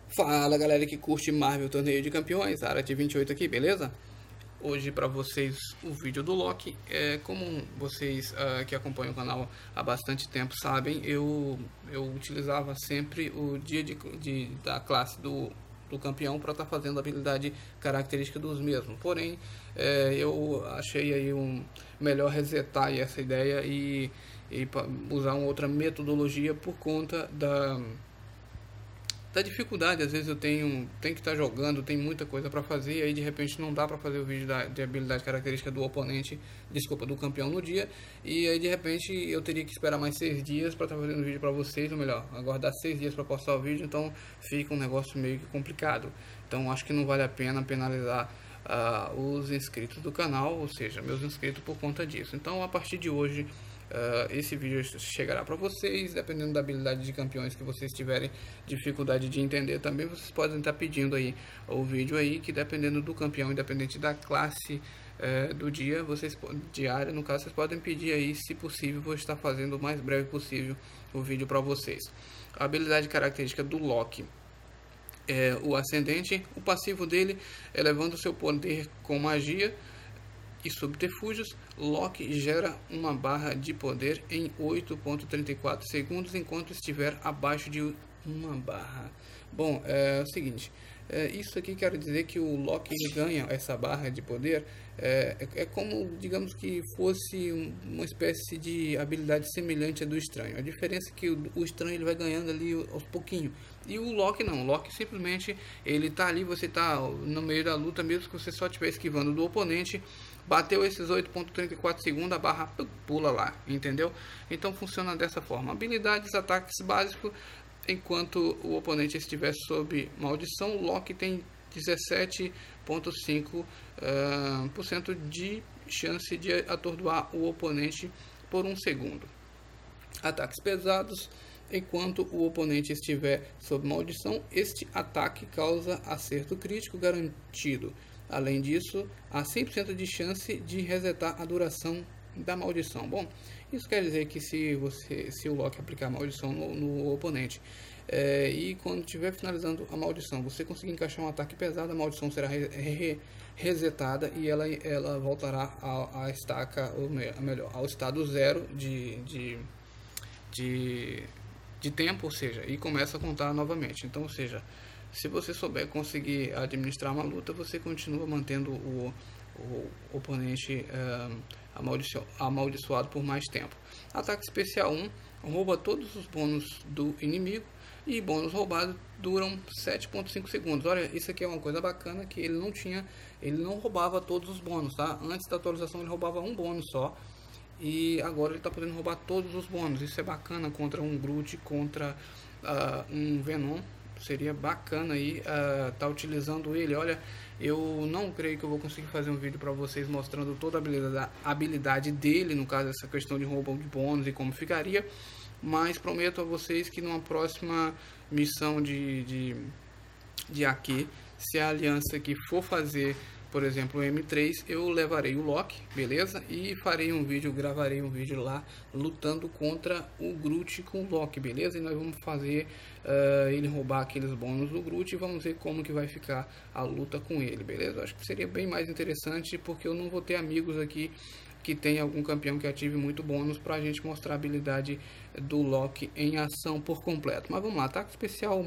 Fala galera que curte Marvel Torneio de Campeões, Arat28 aqui, beleza? Hoje para vocês o vídeo do Loki. Como vocês que acompanham o canal há bastante tempo sabem, eu utilizava sempre o dia da classe do campeão para estar fazendo a habilidade característica dos mesmos. Porém, eu achei aí melhor resetar aí essa ideia e usar uma outra metodologia por conta da dificuldade. Às vezes eu tenho que estar jogando, tem muita coisa para fazer, e aí de repente não dá para fazer o vídeo de habilidade característica do oponente, desculpa, do campeão no dia, e aí de repente eu teria que esperar mais 6 dias para estar fazendo o vídeo para vocês, ou melhor, aguardar 6 dias para postar o vídeo, então fica um negócio meio que complicado. Então acho que não vale a pena penalizar os inscritos do canal, ou seja, meus inscritos, por conta disso. Então a partir de hoje esse vídeo chegará para vocês, dependendo da habilidade de campeões que vocês tiverem dificuldade de entender também, vocês podem estar pedindo aí o vídeo aí, que dependendo do campeão, independente da classe do dia, diária no caso, vocês podem pedir aí, se possível, vou estar fazendo o mais breve possível o vídeo para vocês. A habilidade característica do Loki é o ascendente. O passivo dele, elevando seu poder com magia e subterfúgios, Loki gera uma barra de poder em 8,34 segundos enquanto estiver abaixo de uma barra. Bom, é o seguinte, isso aqui quer dizer que o Loki ganha essa barra de poder, é como, digamos que fosse uma espécie de habilidade semelhante à do estranho. A diferença é que o estranho ele vai ganhando ali aos pouquinhos, e o Loki não. O Loki simplesmente ele tá ali, você tá no meio da luta, mesmo que você só estiver esquivando do oponente, bateu esses 8,34 segundos, a barra pula lá, entendeu? Então funciona dessa forma. Habilidades, ataques básicos. Enquanto o oponente estiver sob maldição, o Loki tem 17,5% de chance de atordoar o oponente por 1 segundo. Ataques pesados. Enquanto o oponente estiver sob maldição, este ataque causa acerto crítico garantido. Além disso, há 100% de chance de resetar a duração da maldição. Bom, isso quer dizer que se o Loki aplicar a maldição no oponente, e quando estiver finalizando a maldição, você conseguir encaixar um ataque pesado, a maldição será resetada e ela voltará à estaca, ou melhor, ao estado zero de tempo, ou seja, e começa a contar novamente. Então, ou seja, se você souber conseguir administrar uma luta, você continua mantendo o oponente amaldiçoado por mais tempo. Ataque especial 1, rouba todos os bônus do inimigo, e bônus roubado duram 7,5 segundos. Olha, isso aqui é uma coisa bacana, que ele não roubava todos os bônus, tá? Antes da atualização ele roubava um bônus só, e agora ele está podendo roubar todos os bônus. Isso é bacana contra um Groot, contra um Venom. Seria bacana aí tá utilizando ele. Olha, eu não creio que eu vou conseguir fazer um vídeo para vocês mostrando toda a habilidade dele, no caso essa questão de roubo de bônus e como ficaria, mas prometo a vocês que numa próxima missão de aqui, se a aliança que for fazer, por exemplo, o M3, eu levarei o Loki, beleza? E gravarei um vídeo lá lutando contra o Groot com o Loki, beleza? E nós vamos fazer ele roubar aqueles bônus do Groot e vamos ver como que vai ficar a luta com ele, beleza? Acho que seria bem mais interessante, porque eu não vou ter amigos aqui que tem algum campeão que ative muito bônus para a gente mostrar a habilidade do Loki em ação por completo. Mas vamos lá, ataque especial.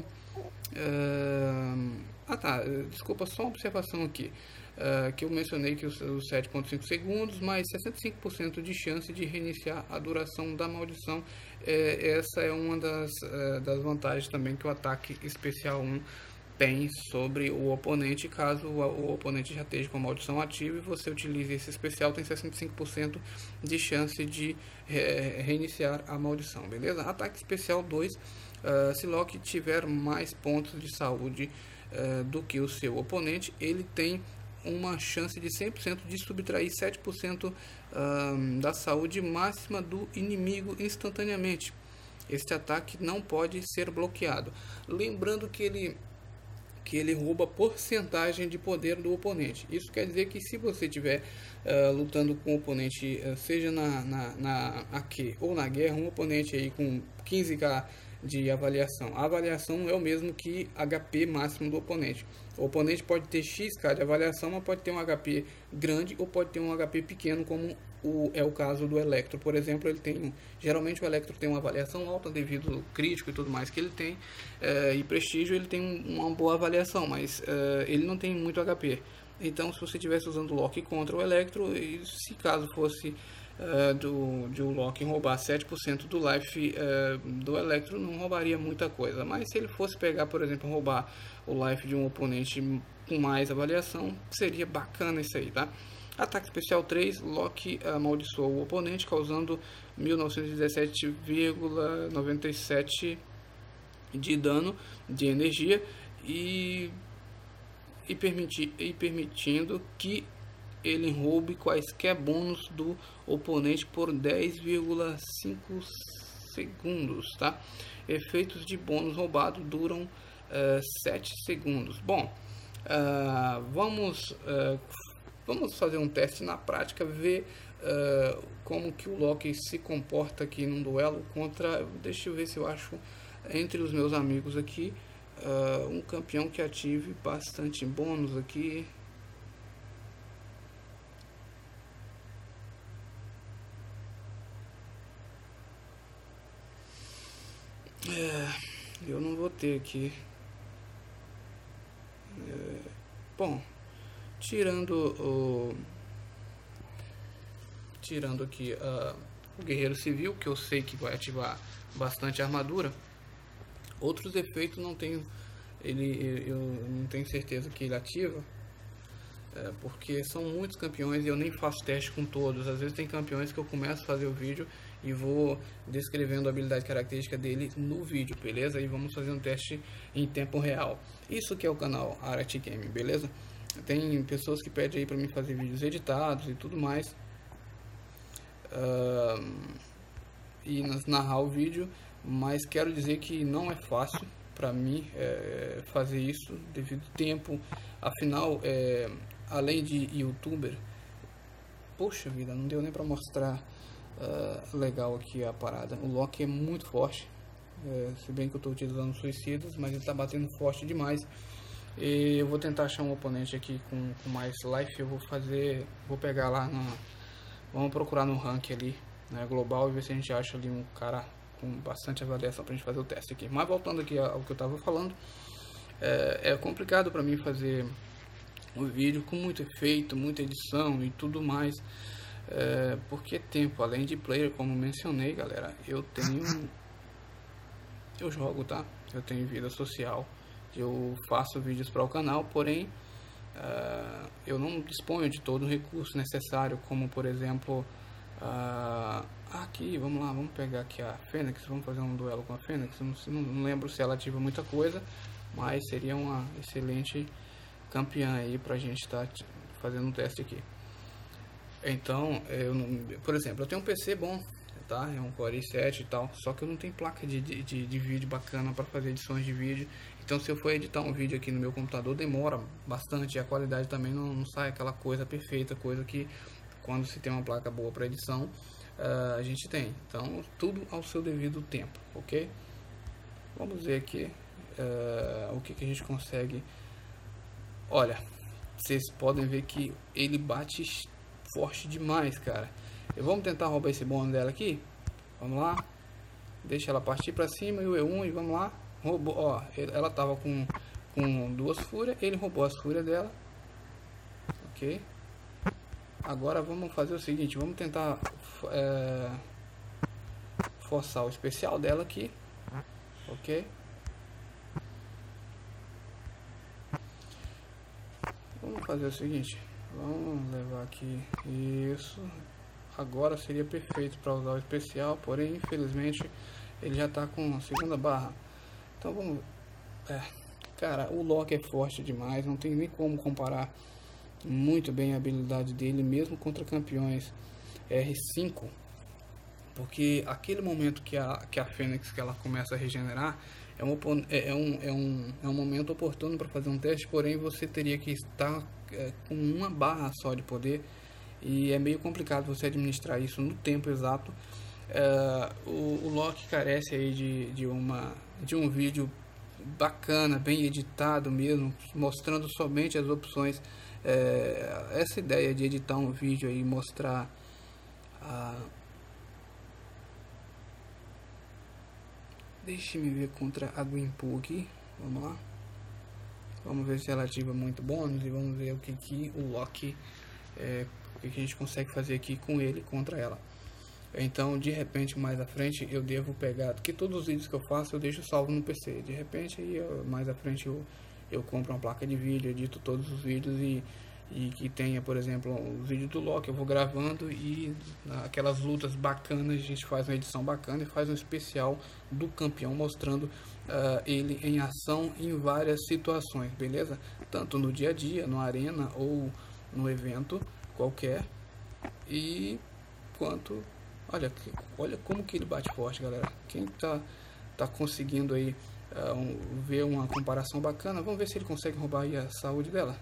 Desculpa, só uma observação aqui. Que eu mencionei que os 7,5 segundos, mais 65% de chance de reiniciar a duração da maldição. Essa é uma das vantagens também que o ataque especial 1 tem sobre o oponente. Caso o oponente já esteja com a maldição ativa e você utilize esse especial, tem 65% de chance de reiniciar a maldição, beleza? Ataque especial 2, se Loki tiver mais pontos de saúde do que o seu oponente, ele tem uma chance de 100% de subtrair 7% da saúde máxima do inimigo instantaneamente. Este ataque não pode ser bloqueado. Lembrando que ele rouba porcentagem de poder do oponente. Isso quer dizer que se você estiver lutando com o oponente, seja na AQ ou na guerra, um oponente aí com 15k de avaliação. A avaliação é o mesmo que HP máximo do oponente. O oponente pode ter XK de avaliação, mas pode ter um HP grande ou pode ter um HP pequeno, como é o caso do Electro, por exemplo. Ele tem, geralmente o Electro tem uma avaliação alta devido ao crítico e tudo mais que ele tem, e prestígio ele tem uma boa avaliação, mas ele não tem muito HP. Então, se você estivesse usando o Loki contra o Electro, e se caso fosse de o Loki roubar 7% do life do Electro, não roubaria muita coisa. Mas se ele fosse pegar, por exemplo, roubar o life de um oponente com mais avaliação, seria bacana isso aí, tá? Ataque especial 3, Loki amaldiçoa o oponente, causando 1917,97 de dano de energia e permitindo que ele roube quaisquer bônus do oponente por 10,5 segundos, tá? Efeitos de bônus roubado duram 7 segundos. Bom, vamos fazer um teste na prática, ver como que o Loki se comporta aqui num duelo contra... Deixa eu ver se eu acho entre os meus amigos aqui um campeão que ative bastante bônus aqui. Eu não vou ter aqui. Bom, tirando aqui o Guerreiro Civil, que eu sei que vai ativar bastante armadura. Outros efeitos não tenho, eu não tenho certeza que ele ativa, porque são muitos campeões e eu nem faço teste com todos. Às vezes tem campeões que eu começo a fazer o vídeo e vou descrevendo a habilidade característica dele no vídeo, beleza? E vamos fazer um teste em tempo real. Isso que é o canal Arat Game, beleza? Tem pessoas que pedem aí para mim fazer vídeos editados e tudo mais, e narrar o vídeo, mas quero dizer que não é fácil para mim fazer isso devido ao tempo. Afinal, além de youtuber, poxa vida, não deu nem para mostrar legal aqui a parada. O Loki é muito forte, se bem que eu estou utilizando suicidas, mas ele está batendo forte demais. E eu vou tentar achar um oponente aqui com mais life. Eu vou pegar lá vamos procurar no rank ali, né, global, e ver se a gente acha ali um cara com bastante avaliação pra gente fazer o teste aqui. Mas voltando aqui ao que eu tava falando, é complicado para mim fazer um vídeo com muito efeito, muita edição e tudo mais, porque tempo, além de player, como mencionei, galera, eu jogo, tá? Eu tenho vida social, eu faço vídeos para o canal, porém eu não disponho de todo o recurso necessário, como por exemplo aqui, vamos lá, vamos pegar aqui a Fênix, vamos fazer um duelo com a Fênix. Não lembro se ela ativa muita coisa, mas seria uma excelente campeã aí pra gente estar fazendo um teste aqui. Então, por exemplo, eu tenho um PC bom, tá? É um Core i7 e tal, só que eu não tenho placa de vídeo bacana para fazer edições de vídeo. Então, se eu for editar um vídeo aqui no meu computador, demora bastante, e a qualidade também não sai aquela coisa perfeita, coisa que quando se tem uma placa boa para edição, a gente tem. Então, tudo ao seu devido tempo, ok? Vamos ver aqui o que a gente consegue. Olha, vocês podem ver que ele bate forte demais, cara. Vamos tentar roubar esse bônus dela aqui. Vamos lá. Deixa ela partir para cima e o E1 e vamos lá. Roubou, ó, ela tava com 2 fúrias, ele roubou as fúrias dela. Ok. Agora vamos fazer o seguinte, vamos tentar forçar o especial dela aqui. Ok. Vamos fazer o seguinte, vamos levar aqui isso. Agora seria perfeito para usar o especial, porém infelizmente ele já está com a segunda barra. Então vamos, cara, o Loki é forte demais, não tem nem como comparar muito bem a habilidade dele, mesmo contra campeões R5, porque aquele momento que a Fênix que ela começa a regenerar é um momento oportuno para fazer um teste, porém você teria que estar com uma barra só de poder, e é meio complicado você administrar isso no tempo exato. O Loki carece aí de um vídeo bacana, bem editado mesmo, mostrando somente as opções. Essa ideia de editar um vídeo aí, mostrar deixe-me ver contra a Gwenpool aqui, vamos lá, vamos ver se ela ativa muito bônus e vamos ver o que o Loki, o que a gente consegue fazer aqui com ele contra ela. Então, de repente, mais à frente eu devo pegar, porque todos os vídeos que eu faço eu deixo salvo no PC. De repente, mais à frente eu compro uma placa de vídeo, edito todos os vídeos e que tenha, por exemplo, o vídeo do Loki, eu vou gravando e aquelas lutas bacanas, a gente faz uma edição bacana e faz um especial do campeão mostrando ele em ação em várias situações, beleza? Tanto no dia a dia, no arena ou no evento qualquer, e quanto... Olha como que ele bate forte, galera. Quem tá conseguindo aí ver uma comparação bacana, vamos ver se ele consegue roubar aí a saúde dela.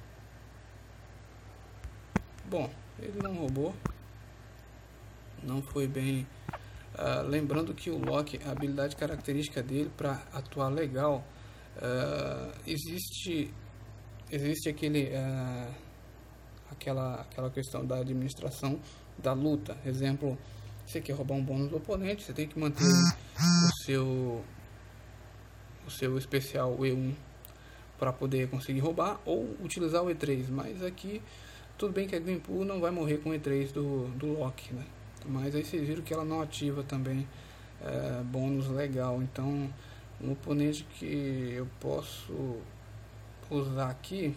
Bom, ele não roubou, não foi bem. Lembrando que o Loki, a habilidade característica dele para atuar legal, existe aquela questão da administração da luta. Exemplo, você quer roubar um bônus do oponente, você tem que manter o seu especial E1 para poder conseguir roubar, ou utilizar o E3. Mas aqui tudo bem que a Gwenpool não vai morrer com o E3 do Loki, né? Mas aí vocês viram que ela não ativa também bônus legal. Então, um oponente que eu posso usar aqui,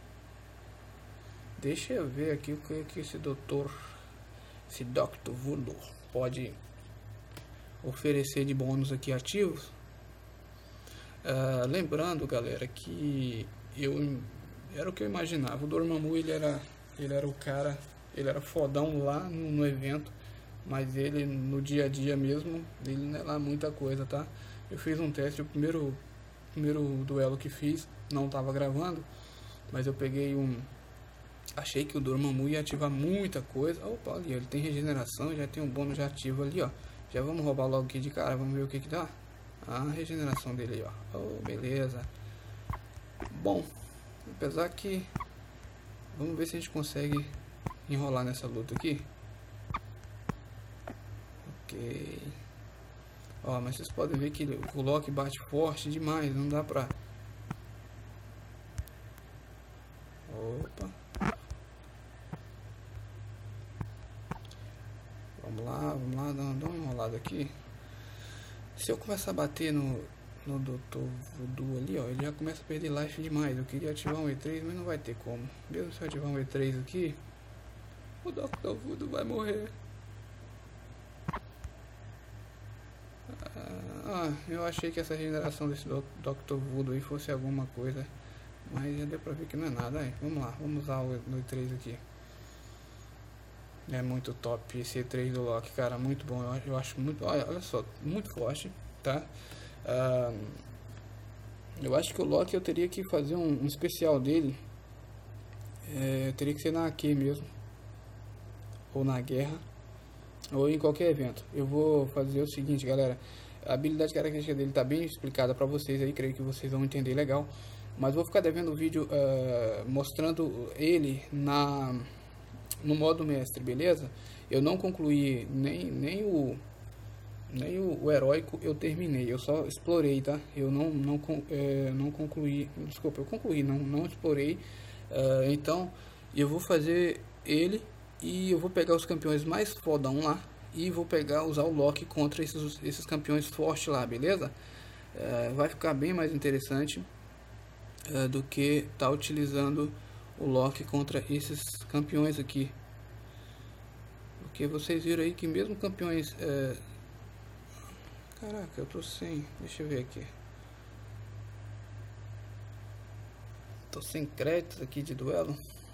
deixa eu ver aqui o que esse Dr. Voodoo pode oferecer de bônus aqui ativos. Lembrando, galera, que era o que eu imaginava. O Dormammu, ele era o cara, ele era fodão lá no evento, mas ele no dia a dia mesmo, ele não é lá muita coisa, tá? Eu fiz um teste, o primeiro duelo que fiz, não tava gravando, mas eu peguei achei que o Dormammu ia ativar muita coisa. Opa, ali, ele tem regeneração, já tem um bônus já ativo ali, ó. Já vamos roubar logo aqui de cara, vamos ver o que dá. A regeneração dele aí, ó. Oh, beleza. Bom, apesar que... Vamos ver se a gente consegue enrolar nessa luta aqui. Ok. Ó, mas vocês podem ver que o Loki bate forte demais. Não dá pra... Opa. Vamos lá, dá uma enrolada aqui. Se eu começar a bater no Dr. Voodoo ali, ó, ele já começa a perder life demais. Eu queria ativar um E3, mas não vai ter como. Mesmo se eu ativar um E3 aqui, o Dr. Voodoo vai morrer. Eu achei que essa regeneração desse Dr. Voodoo aí fosse alguma coisa, mas já deu pra ver que não é nada. Aí, vamos lá, vamos usar o E3 aqui. É muito top esse E3 do Loki, cara, muito bom. Eu acho muito, olha só, muito forte, tá? Eu acho que o Loki eu teria que fazer um especial dele. Teria que ser na AQ mesmo, ou na guerra, ou em qualquer evento. Eu vou fazer o seguinte, galera. A habilidade característica dele tá bem explicada pra vocês aí, creio que vocês vão entender legal. Mas vou ficar devendo o vídeo mostrando ele no modo mestre, beleza? Eu não concluí nem o heróico, eu terminei, eu só explorei, tá? Eu não concluí, desculpa, eu concluí, não explorei. Então eu vou fazer ele e eu vou pegar os campeões mais fodão lá e vou usar o Loki contra esses campeões fortes lá, beleza? Vai ficar bem mais interessante do que tá utilizando o Loki contra esses campeões aqui, porque vocês viram aí que mesmo campeões caraca, eu tô sem, deixa eu ver aqui, tô sem créditos aqui de duelo.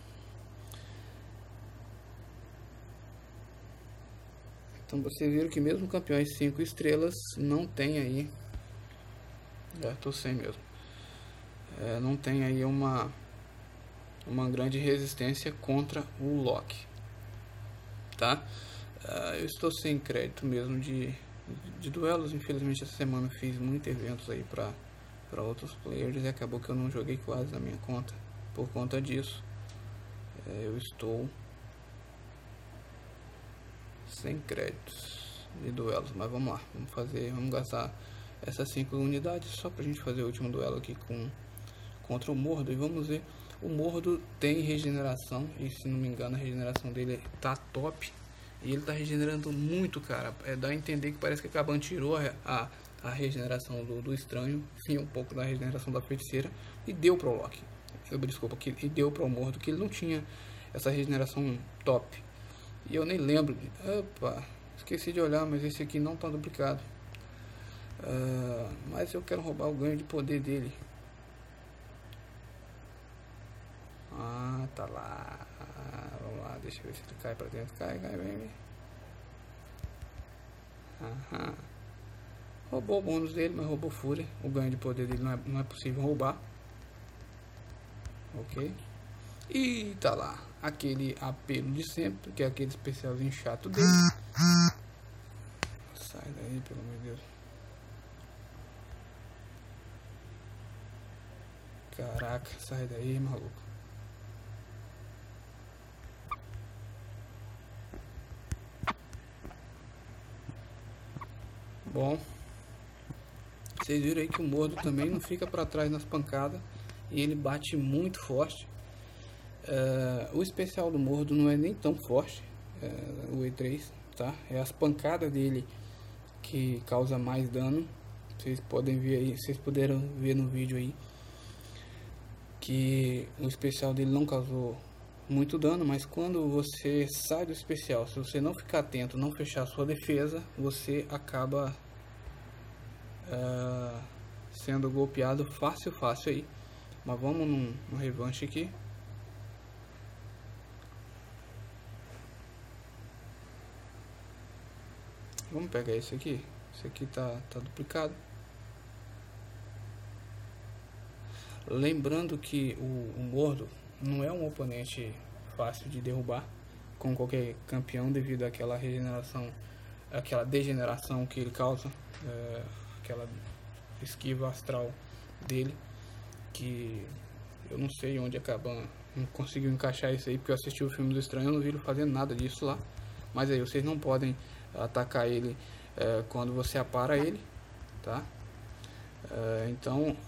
Então vocês viram que mesmo campeões 5 estrelas não tem aí, tô sem mesmo, não tem aí uma grande resistência contra o Loki, tá? Eu estou sem crédito mesmo de duelos. Infelizmente essa semana fiz muitos eventos aí para outros players e acabou que eu não joguei quase na minha conta. Por conta disso, eu estou sem créditos de duelos. Mas vamos lá, vamos gastar essas 5 unidades só pra gente fazer o último duelo aqui contra o Mordo. E vamos ver, o Mordo tem regeneração, e se não me engano a regeneração dele tá top. E ele tá regenerando muito, cara. Dá a entender que parece que a Caban tirou a regeneração do estranho, sim, um pouco da regeneração da feiticeira, e deu pro Loki. Desculpa, e deu pro Mordo, que ele não tinha essa regeneração top. E eu nem lembro. Opa, esqueci de olhar, mas esse aqui não tá duplicado. Mas eu quero roubar o ganho de poder dele. Tá lá. Vamos lá, deixa eu ver se ele cai pra dentro. Cai, vem. Aham. Roubou o bônus dele, mas roubou fúria. O ganho de poder dele não é possível roubar. Ok. E tá lá. Aquele apelo de sempre, que é aquele especialzinho chato dele. Sai daí, pelo amor de Deus. Caraca, sai daí, maluco. Bom, vocês viram aí que o Mordo também não fica para trás nas pancadas e ele bate muito forte. O especial do Mordo não é nem tão forte, o E3, tá? É as pancadas dele que causa mais dano. Vocês podem ver aí, vocês puderam ver no vídeo aí que o especial dele não causou muito dano, mas quando você sai do especial, se você não ficar atento, não fechar a sua defesa, você acaba sendo golpeado fácil aí. Mas vamos no revanche aqui. Vamos pegar esse aqui. Esse aqui tá duplicado. Lembrando que o Mordo não é um oponente fácil de derrubar com qualquer campeão, devido àquela regeneração, aquela degeneração que ele causa, aquela esquiva astral dele, que eu não sei onde acaba, não conseguiu encaixar isso aí, porque eu assisti o filme do Estranho, eu não vi ele fazendo nada disso lá. Mas aí vocês não podem atacar ele quando você apara ele, tá? Então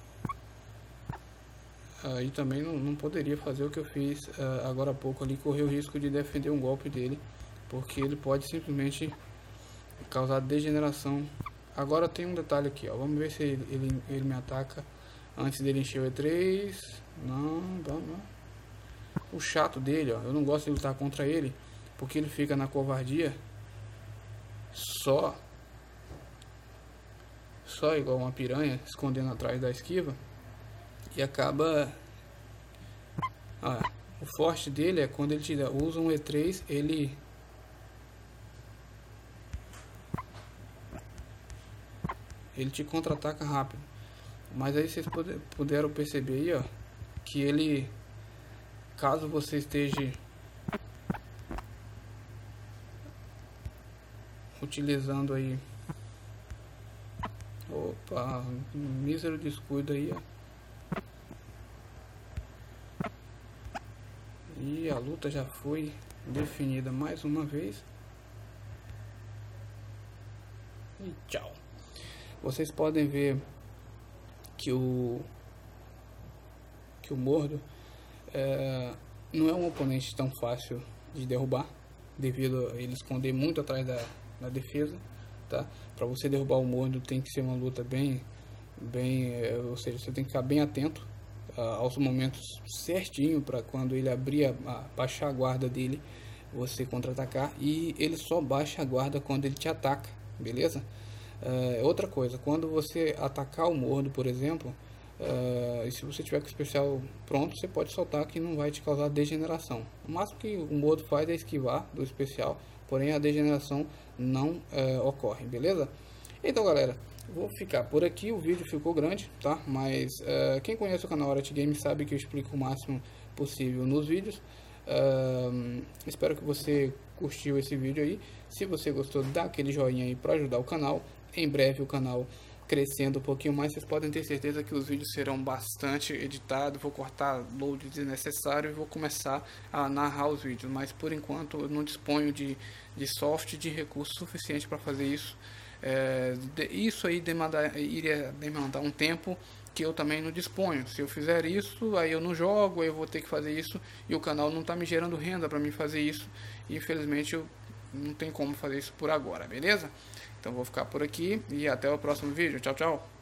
aí também não poderia fazer o que eu fiz agora há pouco ali, correr o risco de defender um golpe dele, porque ele pode simplesmente causar degeneração. Agora tem um detalhe aqui, ó, vamos ver se ele me ataca antes dele encher o E3. Não. O chato dele, ó, eu não gosto de lutar contra ele, porque ele fica na covardia, só igual uma piranha, escondendo atrás da esquiva. E acaba... o forte dele é quando ele usa um E3, ele te contra-ataca rápido. Mas aí vocês puderam perceber aí, ó, que ele, caso você esteja utilizando aí, opa, mísero descuido aí, ó. E a luta já foi definida mais uma vez. E tchau. Vocês podem ver que o Mordo não é um oponente tão fácil de derrubar, devido a ele esconder muito atrás da defesa, tá? Para você derrubar o Mordo tem que ser uma luta bem, ou seja, você tem que ficar bem atento aos momentos certinho, para quando ele abrir, baixar a guarda dele, você contra-atacar. E ele só baixa a guarda quando ele te ataca, beleza? Outra coisa, quando você atacar o Mordo, por exemplo, e se você tiver com o especial pronto, você pode soltar, que não vai te causar degeneração. O máximo que o Mordo faz é esquivar do especial, porém a degeneração não ocorre, beleza? Então, galera, vou ficar por aqui. O vídeo ficou grande, tá? Mas quem conhece o canal Riot Games sabe que eu explico o máximo possível nos vídeos. Espero que você curtiu esse vídeo aí. Se você gostou, dá aquele joinha aí para ajudar o canal. Em breve o canal crescendo um pouquinho mais, vocês podem ter certeza que os vídeos serão bastante editados. Vou cortar load desnecessário e vou começar a narrar os vídeos, mas por enquanto eu não disponho de software, de recurso suficiente para fazer isso. Isso aí iria demandar um tempo que eu também não disponho. Se eu fizer isso, aí eu não jogo, aí eu vou ter que fazer isso e o canal não está me gerando renda para mim fazer isso, e infelizmente eu não tenho como fazer isso por agora, beleza? Então vou ficar por aqui e até o próximo vídeo. Tchau, tchau.